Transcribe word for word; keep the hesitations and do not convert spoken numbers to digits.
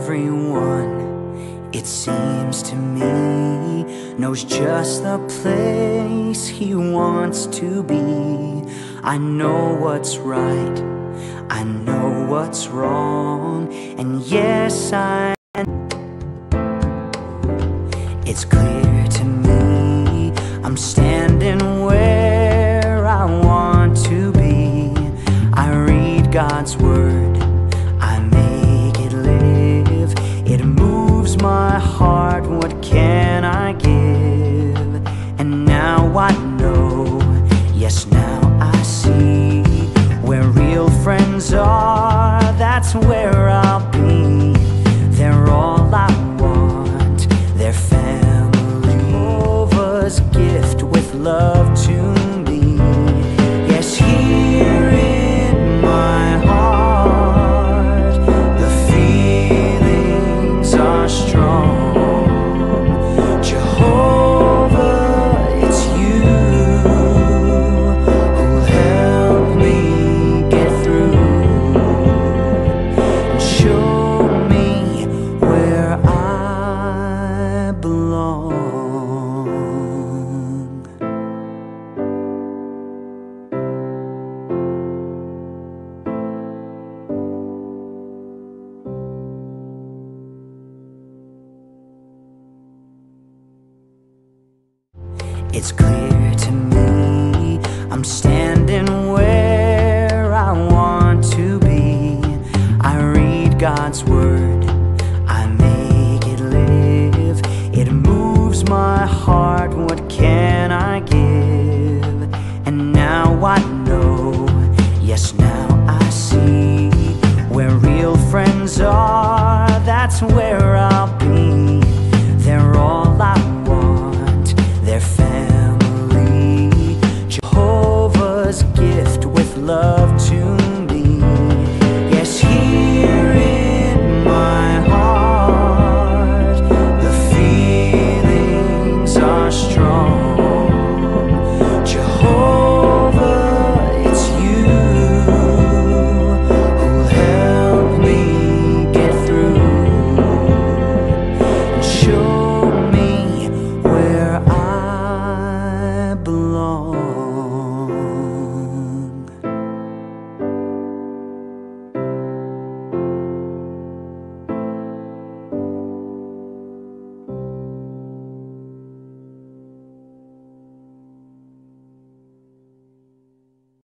everyone, it seems to me, knows just the place he wants to be. I know what's right, I know what's wrong, and yes, I it's clear to me, I'm standing where I want to be. I read God's word, I make it live. It moves my heart, what can I give? And now I know, yes now I see, where real friends are, that's where I'll be. They're all I want, they're family, Jehovah's gift with love to me. Yes, here in my heart, the feelings are strong. Jehovah, it's you who'll help me get through and show me where I belong. It's clear to me, I'm standing where I want to be. I read God's word, I make it live. It moves my heart.